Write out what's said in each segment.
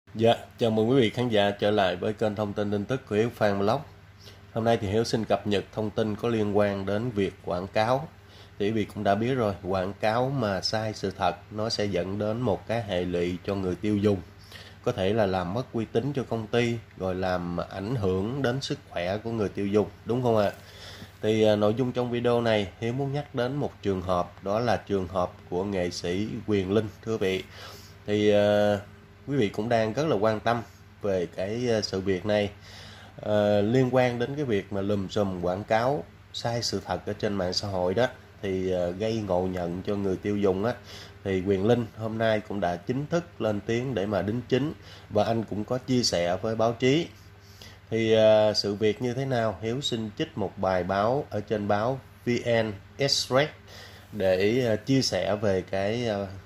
Dạ, chào mừng quý vị khán giả trở lại với kênh thông tin tin tức của Hiếu Phan Blog. Hôm nay thì Hiếu xin cập nhật thông tin có liên quan đến việc quảng cáo. Thì quý vị cũng đã biết rồi, quảng cáo mà sai sự thật nó sẽ dẫn đến một cái hệ lụy cho người tiêu dùng. Có thể là làm mất uy tín cho công ty, rồi làm ảnh hưởng đến sức khỏe của người tiêu dùng, đúng không ạ? Thì nội dung trong video này Hiếu muốn nhắc đến một trường hợp, đó là trường hợp của nghệ sĩ Quyền Linh, thưa quý vị. Thì quý vị cũng đang rất là quan tâm về cái sự việc này, liên quan đến cái việc mà lùm xùm quảng cáo sai sự thật ở trên mạng xã hội đó, thì gây ngộ nhận cho người tiêu dùng á. Thì Quyền Linh hôm nay cũng đã chính thức lên tiếng để mà đính chính, và anh cũng có chia sẻ với báo chí. Thì sự việc như thế nào, Hiếu xin trích một bài báo ở trên báo VN Express để chia sẻ về cái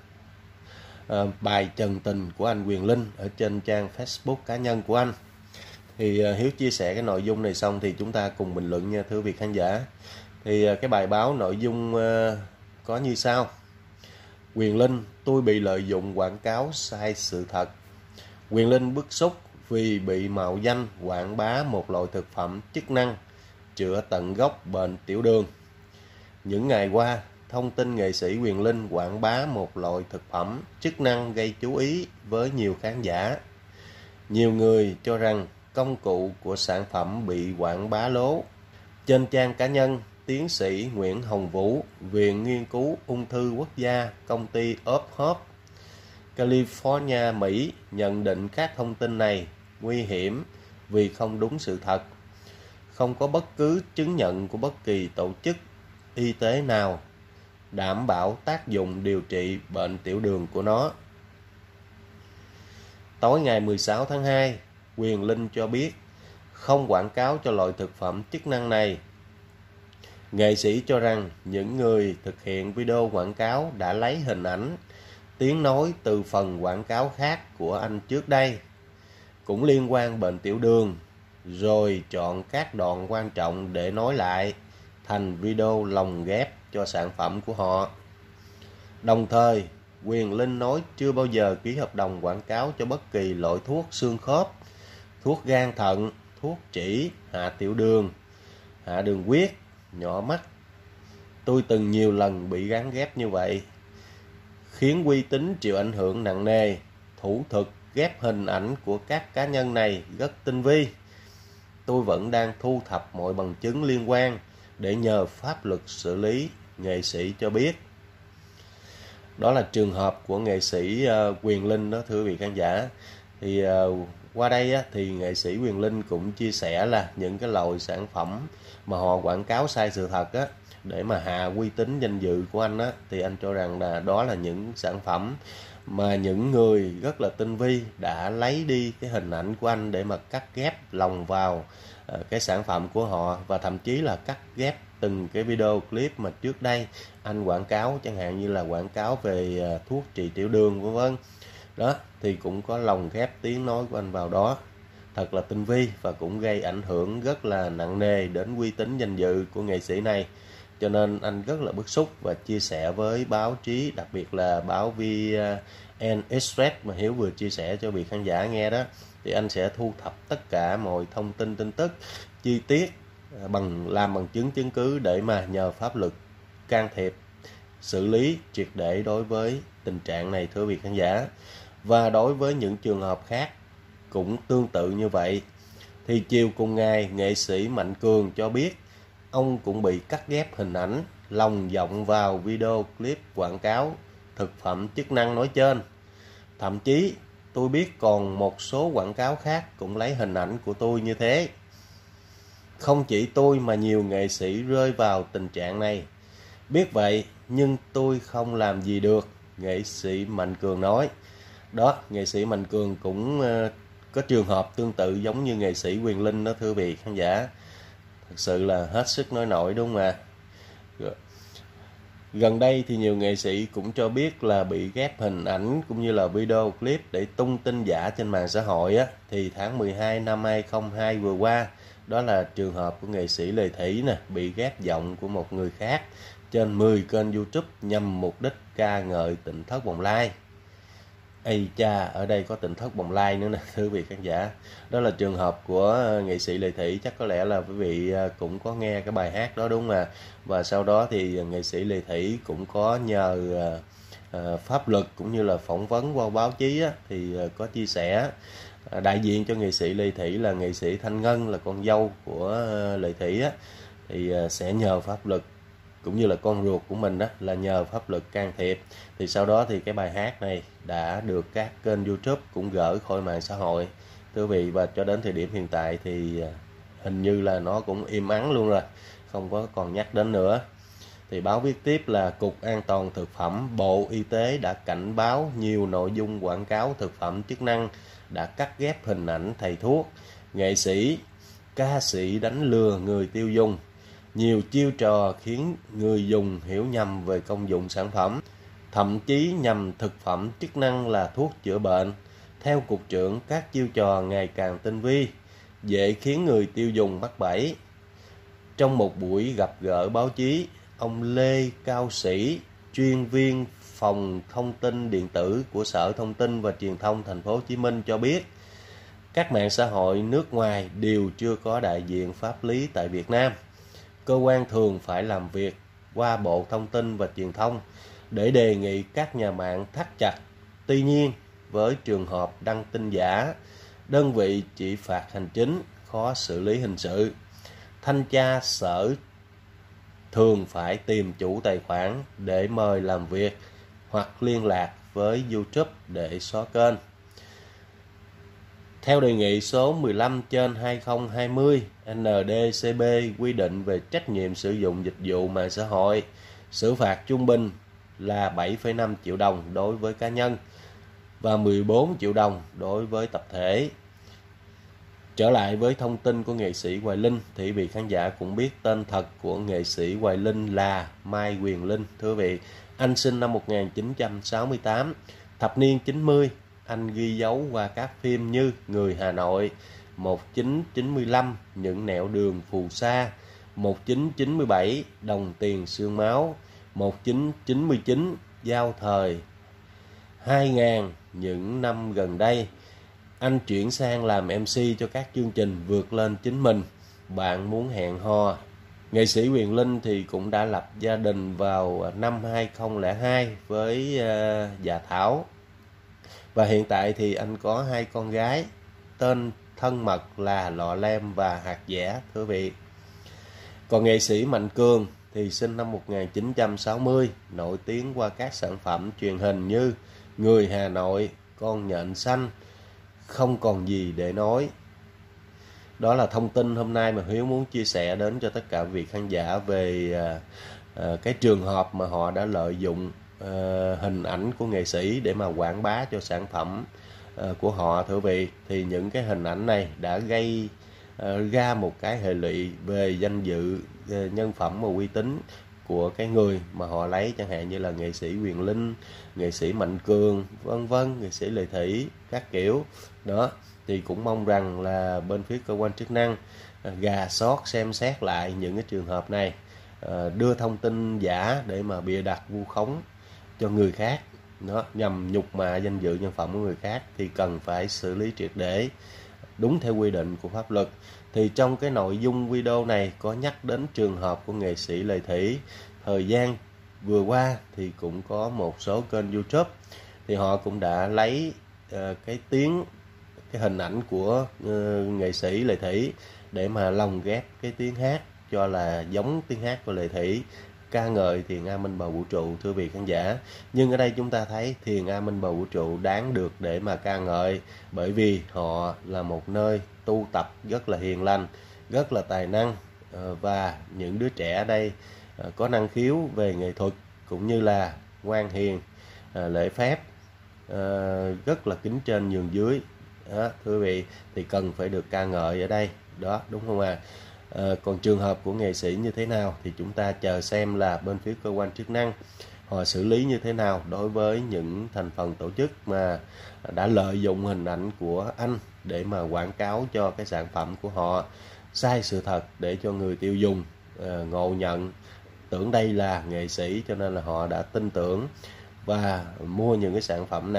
bài trần tình của anh Quyền Linh ở trên trang Facebook cá nhân của anh. Thì Hiếu chia sẻ cái nội dung này xong thì chúng ta cùng bình luận nha thưa quý vị khán giả. Thì cái bài báo nội dung có như sau: Quyền Linh, tôi bị lợi dụng quảng cáo sai sự thật. Quyền Linh bức xúc vì bị mạo danh quảng bá một loại thực phẩm chức năng chữa tận gốc bệnh tiểu đường. Những ngày qua, thông tin nghệ sĩ Quyền Linh quảng bá một loại thực phẩm chức năng gây chú ý với nhiều khán giả. Nhiều người cho rằng công cụ của sản phẩm bị quảng bá lố. Trên trang cá nhân, tiến sĩ Nguyễn Hồng Vũ, Viện Nghiên cứu Ung thư Quốc gia, công ty Hope, California, Mỹ nhận định các thông tin này nguy hiểm vì không đúng sự thật. Không có bất cứ chứng nhận của bất kỳ tổ chức y tế nào đảm bảo tác dụng điều trị bệnh tiểu đường của nó. Tối ngày 16 tháng 2, Quyền Linh cho biết không quảng cáo cho loại thực phẩm chức năng này. Nghệ sĩ cho rằng những người thực hiện video quảng cáo đã lấy hình ảnh, tiếng nói từ phần quảng cáo khác của anh trước đây, cũng liên quan bệnh tiểu đường, rồi chọn các đoạn quan trọng để nói lại thành video lồng ghép cho sản phẩm của họ. Đồng thời, Quyền Linh nói chưa bao giờ ký hợp đồng quảng cáo cho bất kỳ loại thuốc xương khớp, thuốc gan thận, thuốc chỉ, hạ tiểu đường, hạ đường huyết, nhỏ mắt. Tôi từng nhiều lần bị gán ghép như vậy, khiến uy tín chịu ảnh hưởng nặng nề. Thủ thuật ghép hình ảnh của các cá nhân này rất tinh vi. Tôi vẫn đang thu thập mọi bằng chứng liên quan để nhờ pháp luật xử lý, nghệ sĩ cho biết. Đó là trường hợp của nghệ sĩ Quyền Linh đó thưa quý vị khán giả. Thì qua đây á, thì nghệ sĩ Quyền Linh cũng chia sẻ là những cái loại sản phẩm mà họ quảng cáo sai sự thật á, để mà hạ uy tín danh dự của anh á, thì anh cho rằng là đó là những sản phẩm mà những người rất là tinh vi đã lấy đi cái hình ảnh của anh để mà cắt ghép lồng vào cái sản phẩm của họ, và thậm chí là cắt ghép từng cái video clip mà trước đây anh quảng cáo, chẳng hạn như là quảng cáo về thuốc trị tiểu đường vân vân đó, thì cũng có lồng ghép tiếng nói của anh vào đó. Thật là tinh vi và cũng gây ảnh hưởng rất là nặng nề đến uy tín danh dự của nghệ sĩ này. Cho nên anh rất là bức xúc và chia sẻ với báo chí, đặc biệt là báo VN Express mà Hiếu vừa chia sẻ cho vị khán giả nghe đó. Thì anh sẽ thu thập tất cả mọi thông tin tin tức chi tiết, làm bằng chứng cứ để mà nhờ pháp luật can thiệp, xử lý triệt để đối với tình trạng này thưa quý vị khán giả. Và đối với những trường hợp khác cũng tương tự như vậy. Thì chiều cùng ngày, nghệ sĩ Mạnh Cường cho biết ông cũng bị cắt ghép hình ảnh, lồng giọng vào video clip quảng cáo thực phẩm chức năng nói trên. Thậm chí tôi biết còn một số quảng cáo khác cũng lấy hình ảnh của tôi như thế. Không chỉ tôi mà nhiều nghệ sĩ rơi vào tình trạng này. Biết vậy nhưng tôi không làm gì được, nghệ sĩ Mạnh Cường nói. Đó, nghệ sĩ Mạnh Cường cũng có trường hợp tương tự giống như nghệ sĩ Quyền Linh đó thưa quý vị khán giả. Thật sự là hết sức nói nổi đúng không ạ? Gần đây thì nhiều nghệ sĩ cũng cho biết là bị ghép hình ảnh cũng như là video clip để tung tin giả trên mạng xã hội á. Thì tháng 12 năm 2022 vừa qua, đó là trường hợp của nghệ sĩ Lê Thủy nè, bị ghép giọng của một người khác trên 10 kênh YouTube nhằm mục đích ca ngợi Tỉnh Thất Bồng Lai. Ây cha, ở đây có tỉnh thất bồng lai nữa nè thưa quý vị khán giả. Đó là trường hợp của nghệ sĩ Lệ Thủy. Chắc có lẽ là quý vị cũng có nghe cái bài hát đó đúng không ạ? Và sau đó thì nghệ sĩ Lệ Thủy cũng có nhờ pháp luật cũng như là phỏng vấn qua báo chí á, thì có chia sẻ đại diện cho nghệ sĩ Lệ Thủy là nghệ sĩ Thanh Ngân, là con dâu của Lệ Thủy á, thì sẽ nhờ pháp lực cũng như là con ruột của mình đó là nhờ pháp lực can thiệp. Thì sau đó thì cái bài hát này đã được các kênh YouTube cũng gỡ khỏi mạng xã hội thưa quý vị, và cho đến thời điểm hiện tại thì hình như là nó cũng im ắng luôn rồi, không có còn nhắc đến nữa. Thì báo viết tiếp là Cục An toàn Thực phẩm Bộ Y tế đã cảnh báo nhiều nội dung quảng cáo thực phẩm chức năng đã cắt ghép hình ảnh thầy thuốc, nghệ sĩ, ca sĩ đánh lừa người tiêu dùng. Nhiều chiêu trò khiến người dùng hiểu nhầm về công dụng sản phẩm, thậm chí nhầm thực phẩm chức năng là thuốc chữa bệnh. Theo Cục trưởng, các chiêu trò ngày càng tinh vi, dễ khiến người tiêu dùng mắc bẫy. Trong một buổi gặp gỡ báo chí, ông Lê Cao Sĩ, chuyên viên phòng thông tin điện tử của Sở Thông tin và Truyền thông Thành phố Hồ Chí Minh cho biết, các mạng xã hội nước ngoài đều chưa có đại diện pháp lý tại Việt Nam. Cơ quan thường phải làm việc qua Bộ Thông tin và Truyền thông để đề nghị các nhà mạng thắt chặt. Tuy nhiên, với trường hợp đăng tin giả, đơn vị chỉ phạt hành chính, khó xử lý hình sự. Thanh tra Sở thường phải tìm chủ tài khoản để mời làm việc hoặc liên lạc với YouTube để xóa kênh. Theo đề nghị số 15/2020 NDCB quy định về trách nhiệm sử dụng dịch vụ mạng xã hội, xử phạt trung bình là 7,5 triệu đồng đối với cá nhân và 14 triệu đồng đối với tập thể. Trở lại với thông tin của nghệ sĩ Hoài Linh thì vị khán giả cũng biết tên thật của nghệ sĩ Hoài Linh là Mai Quyền Linh. Thưa quý vị, anh sinh năm 1968, thập niên 90, anh ghi dấu qua các phim như Người Hà Nội, 1995, Những nẻo đường phù sa, 1997, Đồng tiền xương máu, 1999, Giao thời, 2000, những năm gần đây. Anh chuyển sang làm MC cho các chương trình Vượt lên chính mình, Bạn muốn hẹn hò. Nghệ sĩ Quyền Linh thì cũng đã lập gia đình vào năm 2002 với Dạ Thảo. Và hiện tại thì anh có 2 con gái, tên thân mật là Lọ Lem và Hạt Dẻ, thưa quý vị. Còn nghệ sĩ Mạnh Cường thì sinh năm 1960, nổi tiếng qua các sản phẩm truyền hình như Người Hà Nội, Con nhện xanh, Không còn gì để nói. Đó là thông tin hôm nay mà Hiếu muốn chia sẻ đến cho tất cả vị khán giả về cái trường hợp mà họ đã lợi dụng hình ảnh của nghệ sĩ để mà quảng bá cho sản phẩm của họ, thưa quý vị. Thì những cái hình ảnh này đã gây ra một cái hệ lụy về danh dự, nhân phẩm và uy tín của cái người mà họ lấy, chẳng hạn như là nghệ sĩ Quyền Linh, nghệ sĩ Mạnh Cường, vân vân, nghệ sĩ Lệ Thủy, các kiểu đó. Thì cũng mong rằng là bên phía cơ quan chức năng rà soát xem xét lại những cái trường hợp này, đưa thông tin giả để mà bịa đặt vu khống cho người khác nó nhằm nhục mạ danh dự nhân phẩm của người khác, thì cần phải xử lý triệt để đúng theo quy định của pháp luật. Thì trong cái nội dung video này có nhắc đến trường hợp của nghệ sĩ Lệ Thủy. Thời gian vừa qua thì cũng có một số kênh YouTube thì họ cũng đã lấy cái hình ảnh của nghệ sĩ Lệ Thủy để mà lồng ghép cái tiếng hát cho là giống tiếng hát của Lệ Thủy, ca ngợi Thiền A Minh Bầu Vũ Trụ, thưa vị khán giả. Nhưng ở đây chúng ta thấy Thiền A Minh Bầu Vũ Trụ đáng được để mà ca ngợi, bởi vì họ là một nơi tu tập rất là hiền lành, rất là tài năng, và những đứa trẻ ở đây có năng khiếu về nghệ thuật cũng như là ngoan hiền, lễ phép, rất là kính trên nhường dưới đó, thưa quý vị, thì cần phải được ca ngợi ở đây đó, đúng không ạ? Còn trường hợp của nghệ sĩ như thế nào thì chúng ta chờ xem là bên phía cơ quan chức năng họ xử lý như thế nào đối với những thành phần tổ chức mà đã lợi dụng hình ảnh của anh để mà quảng cáo cho cái sản phẩm của họ sai sự thật, để cho người tiêu dùng ngộ nhận tưởng đây là nghệ sĩ, cho nên là họ đã tin tưởng và mua những cái sản phẩm này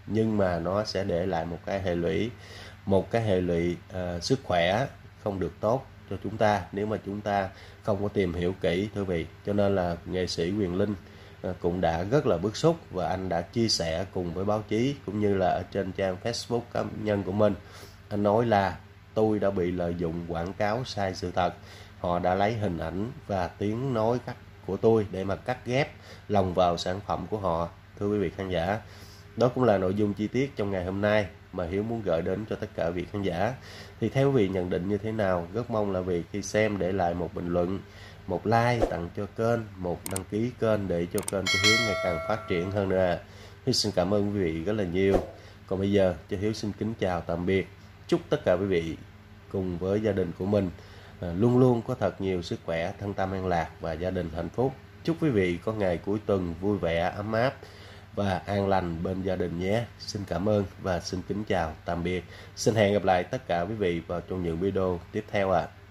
nhưng mà nó sẽ để lại một cái hệ lụy sức khỏe không được tốt cho chúng ta nếu mà chúng ta không có tìm hiểu kỹ, thưa quý vị. Cho nên là nghệ sĩ Quyền Linh cũng đã rất là bức xúc, và anh đã chia sẻ cùng với báo chí cũng như là ở trên trang Facebook cá nhân của mình. Anh nói là tôi đã bị lợi dụng quảng cáo sai sự thật. Họ đã lấy hình ảnh và tiếng nói của tôi để mà cắt ghép lồng vào sản phẩm của họ, thưa quý vị khán giả. Đó cũng là nội dung chi tiết trong ngày hôm nay mà Hiếu muốn gửi đến cho tất cả quý vị khán giả. Thì theo quý vị nhận định như thế nào? Rất mong là vì khi xem để lại một bình luận, một like tặng cho kênh, một đăng ký kênh để cho kênh của Hiếu ngày càng phát triển hơn nữa. Hiếu xin cảm ơn quý vị rất là nhiều. Còn bây giờ cho Hiếu xin kính chào tạm biệt. Chúc tất cả quý vị cùng với gia đình của mình luôn luôn có thật nhiều sức khỏe, thân tâm an lạc và gia đình hạnh phúc. Chúc quý vị có ngày cuối tuần vui vẻ, ấm áp và an lành bên gia đình nhé. Xin cảm ơn và xin kính chào tạm biệt. Xin hẹn gặp lại tất cả quý vị vào trong những video tiếp theo ạ.